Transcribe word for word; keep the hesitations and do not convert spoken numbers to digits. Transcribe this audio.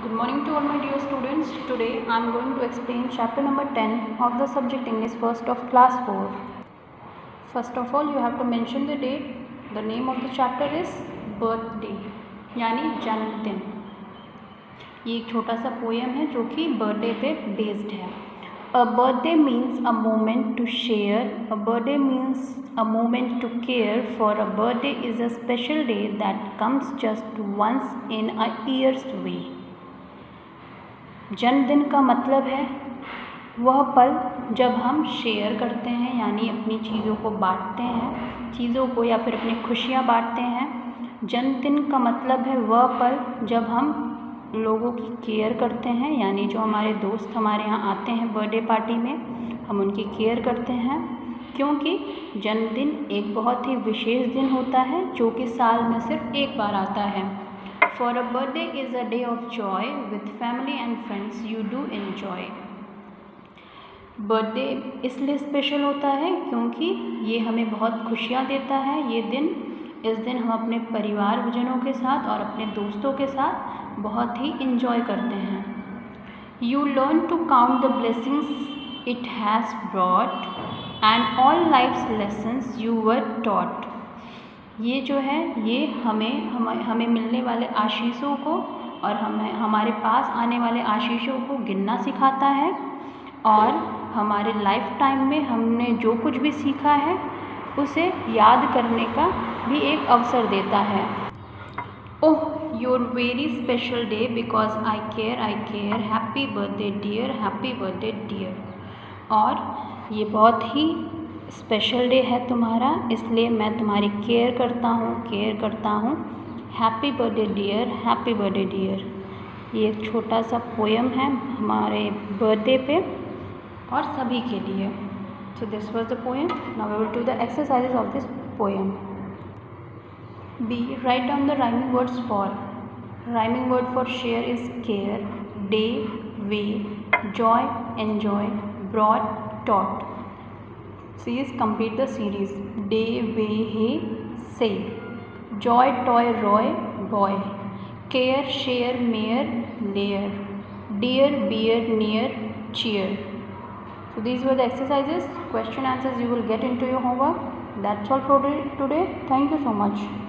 Good morning to all my dear students. Today I am going to explain chapter number ten of the subject English first of class four. First of all you have to mention the date. The name of the chapter is birthday यानी जन्मदिन. ये एक छोटा सा poem है जो कि birthday पे बेस्ड है. A birthday means a moment to share. A birthday means a moment to care. For a birthday is a special day that comes just once in a year's way. जन्मदिन का मतलब है वह पल जब हम शेयर करते हैं यानी अपनी चीज़ों को बांटते हैं, चीज़ों को या फिर अपनी खुशियाँ बांटते हैं. जन्मदिन का मतलब है वह पल जब हम लोगों की केयर करते हैं यानी जो हमारे दोस्त हमारे यहाँ आते हैं बर्थडे पार्टी में, हम उनकी केयर करते हैं. क्योंकि जन्मदिन एक बहुत ही विशेष दिन होता है जो कि साल में सिर्फ एक बार आता है. For a birthday is a day of joy with family and friends you do enjoy. Birthday इसलिए स्पेशल होता है क्योंकि ये हमें बहुत खुशियाँ देता है. ये दिन इस दिन हम अपने परिवारजनों के साथ और अपने दोस्तों के साथ बहुत ही इंजॉय करते हैं. You learn to count the blessings it has brought and all life's lessons you were taught. ये जो है ये हमें हम हमें मिलने वाले आशीषों को और हमें हमारे पास आने वाले आशीषों को गिनना सिखाता है और हमारे लाइफ टाइम में हमने जो कुछ भी सीखा है उसे याद करने का भी एक अवसर देता है. Oh your very special day because I care I care happy birthday dear happy birthday dear. और ये बहुत ही स्पेशल डे है तुम्हारा इसलिए मैं तुम्हारी केयर करता हूँ केयर करता हूँ happy birthday dear happy birthday dear. ये एक छोटा सा पोएम है हमारे बर्थडे पे और सभी के लिए. So this was the poem. Now we will do the exercises of this poem. B write down the rhyming words for. Rhyming word for share is care, day, way, joy, enjoy, broad, taught. Please complete the series. Day, way, hey, say. Joy, toy, roy, boy. Care, share, mere, layer. Dear, beer, near, cheer. So these were the exercises. Question answers you will get into your homework. That's all for today. Thank you so much.